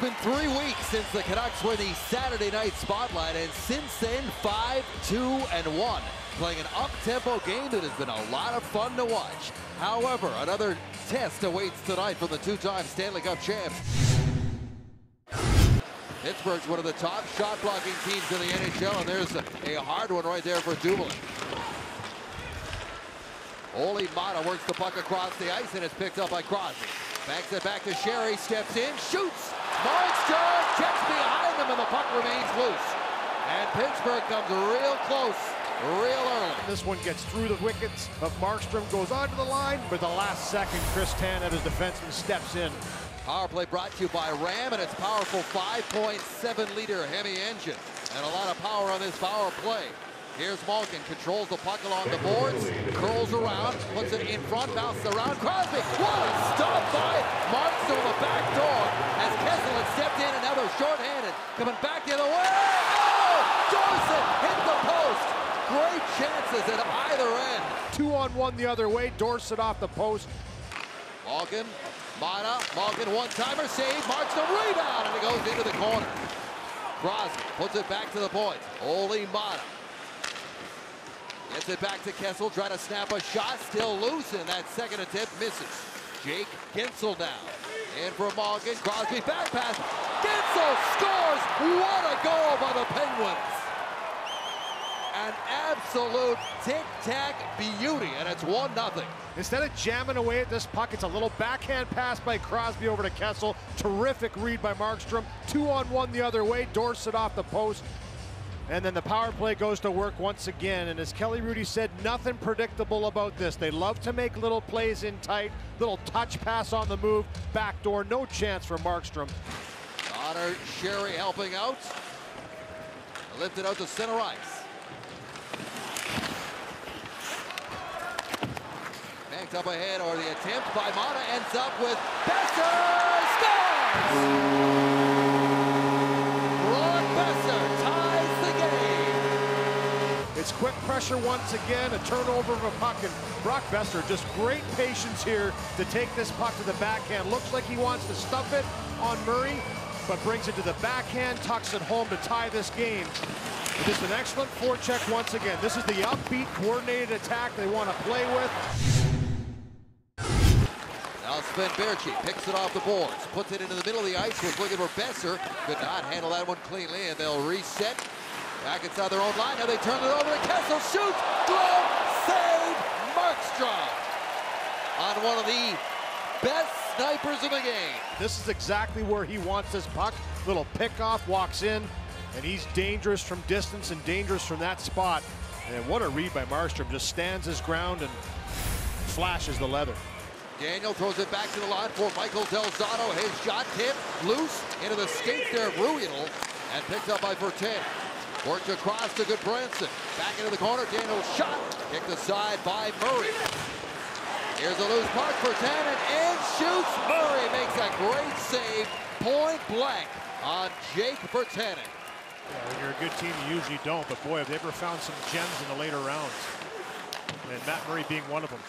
been 3 weeks since the Canucks were the Saturday night spotlight, and since then, 5-2-1. Playing an up-tempo game that has been a lot of fun to watch. However, another test awaits tonight from the two-time Stanley Cup champs. Pittsburgh's one of the top shot-blocking teams in the NHL, and there's a hard one right there for Dumoulin. Olli Maatta works the puck across the ice, and it's picked up by Crosby. Banks it back to Sherry, steps in, shoots! Markstrom checks behind him, and the puck remains loose. And Pittsburgh comes real close, real early. This one gets through the wickets of Markstrom, goes onto the line, but the last second, Chris Tanev, his defenseman, steps in. Power play brought to you by Ram and its powerful 5.7-liter Hemi engine. And a lot of power on this power play. Here's Malkin, controls the puck along the boards, curls around, puts it in front, bounces around. Crosby, what a stop by Markstrom on the back door as Kessel had stepped in, and now they're shorthanded. Coming back the other way. Oh! Dorsett hit the post. Great chances at either end. 2-on-1 the other way, Dorsett off the post. Malkin, Maatta, Malkin one-timer save, Markstrom rebound, and it goes into the corner. Crosby puts it back to the point. Olli Maatta gets it back to Kessel, trying to snap a shot, still loose, and that second attempt misses. Jake Guentzel down. In for Malkin, Crosby back pass. Guentzel scores! What a goal by the Penguins! An absolute tic-tac beauty, and it's 1-0. Instead of jamming away at this puck, it's a little backhand pass by Crosby over to Kessel. Terrific read by Markstrom. 2-on-1 the other way, Dorsett off the post. And then the power play goes to work once again. And as Kelly Hrudey said, nothing predictable about this. They love to make little plays in tight, little touch pass on the move, backdoor, no chance for Markstrom. Connor Sherry helping out. Lifted out to center ice. Banked up ahead, or the attempt by Maatta ends up with Boeser scores! It's quick pressure once again, a turnover of a puck, and Brock Boeser, just great patience here to take this puck to the backhand. Looks like he wants to stuff it on Murray, but brings it to the backhand, tucks it home to tie this game. It is an excellent forecheck once again. This is the upbeat, coordinated attack they want to play with. Now Sven Baertschi picks it off the boards, puts it into the middle of the ice, was looking for Boeser. Could not handle that one cleanly, and they'll reset. Back inside their own line, now they turn it over to Kessel, shoots, glove, save, Markstrom on one of the best snipers of the game. This is exactly where he wants this puck. Little pickoff, walks in, and he's dangerous from distance and dangerous from that spot. And what a read by Markstrom, just stands his ground and flashes the leather. Daniel throws it back to the line for Michael Del Zotto. His shot tipped loose into the skates there of Ruhwedel and picked up by Virtanen. Worked across to Goodbranson. Back into the corner, Daniel shot. Kicked aside by Murray. Here's a loose puck for Tannen, and shoots. Murray makes a great save, point blank on Jake Virtanen. Yeah, when you're a good team, you usually don't, but boy, have they ever found some gems in the later rounds. And Matt Murray being one of them.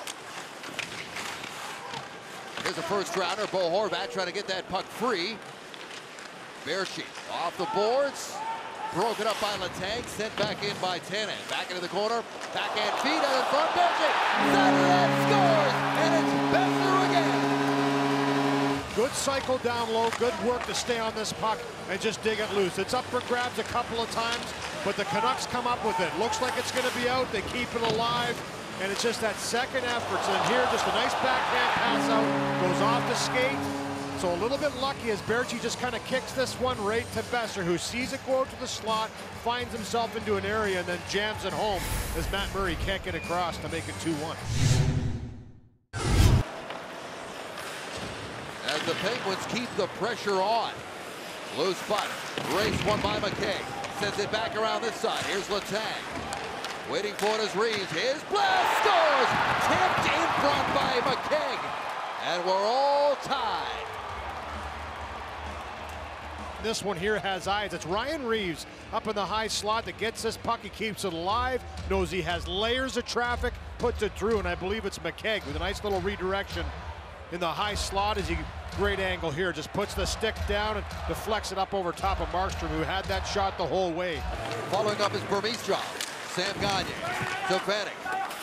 Here's a first rounder, Bo Horvat trying to get that puck free. Baertschi off the boards. Broken up by Letang, sent back in by Tannen. Back into the corner, backhand feed out in front, Baertschi, Saturday scores, and it's Boeser again. Good cycle down low, good work to stay on this puck and just dig it loose. It's up for grabs a couple of times, but the Canucks come up with it. Looks like it's gonna be out, they keep it alive, and it's just that second effort. So here, just a nice backhand pass out, goes off the skate. So a little bit lucky as Baertschi just kind of kicks this one right to Boeser, who sees it go out to the slot, finds himself into an area, and then jams it home as Matt Murray can't get across to make it 2-1. As the Penguins keep the pressure on. Loose puck, race one by McKay. Sends it back around this side. Here's Letang. Waiting for it as Reeves. His blast scores! Tipped in front by McKay. And we're all tied. This one here has eyes. It's Ryan Reeves up in the high slot that gets this puck. He keeps it alive, knows he has layers of traffic, puts it through, and I believe it's McKegg with a nice little redirection in the high slot as he great angle here. Just puts the stick down and deflects it up over top of Markstrom, who had that shot the whole way. Following up is Burmese job. Sam Gagner to Vanek.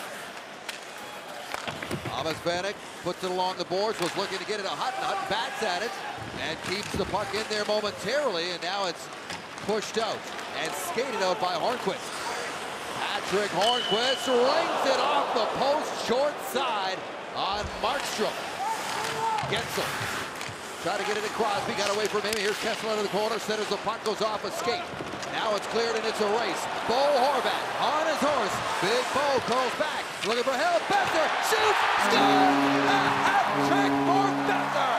Thomas Vanek puts it along the boards, was looking to get it a hot nut, bats at it, and keeps the puck in there momentarily, and now it's pushed out and skated out by Hornqvist. Patrick Hornqvist rings it off the post short side on Markstrom. Gensel try to get it to Crosby, got away from him. Here's Kessel out of the corner, centers the puck, goes off a skate. Now it's cleared and it's a race. Bo Horvat on his horse. Big Bo curls back, looking for help. Boeser shoots, scores! A hat trick for Boeser!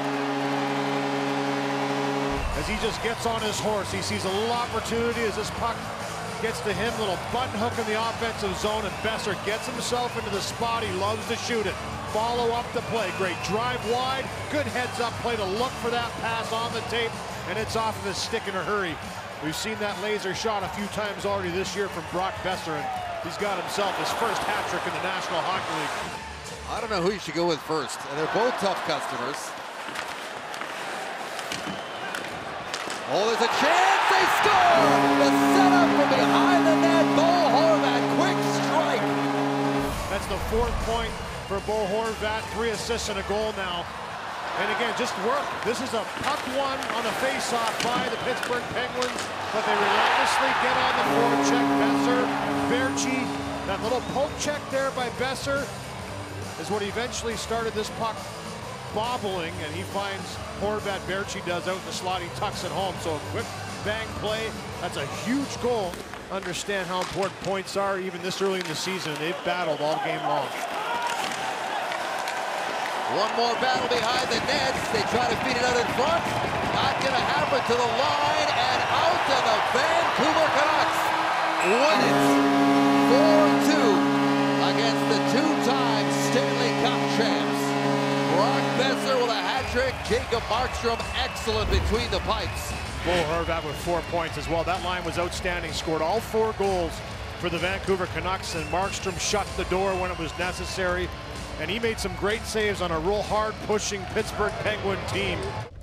As he just gets on his horse, he sees a little opportunity as this puck gets to him. Little button hook in the offensive zone, and Boeser gets himself into the spot. He loves to shoot it. Follow up the play. Great drive wide. Good heads-up play to look for that pass on the tape, and it's off of his stick in a hurry. We've seen that laser shot a few times already this year from Brock Boeser, and he's got himself his first hat trick in the National Hockey League. I don't know who you should go with first, and they're both tough customers. Oh, there's a chance, they score! The setup from behind the net, Bo Horvat, quick strike! That's the 4th point for Bo Horvat, 3 assists and a goal now. And again, just work. This is a puck one on a face-off by the Pittsburgh Penguins, but they relentlessly get on the forecheck. Boeser, Baertschi, that little poke check there by Boeser is what eventually started this puck bobbling, and he finds Horvat. Baertschi does out in the slot. He tucks it home. So a quick bang play. That's a huge goal. Understand how important points are even this early in the season. They've battled all game long. One more battle behind the nets. They try to feed it out in front. Not going to happen to the line, and out to the Vancouver Canucks. Win it 4-2 against the two-time Stanley Cup champs. Brock Boeser with a hat trick. Jacob Markstrom excellent between the pipes. Bo Horvat with 4 points as well. That line was outstanding. Scored all 4 goals for the Vancouver Canucks, and Markstrom shut the door when it was necessary. And he made some great saves on a real hard pushing Pittsburgh Penguin team.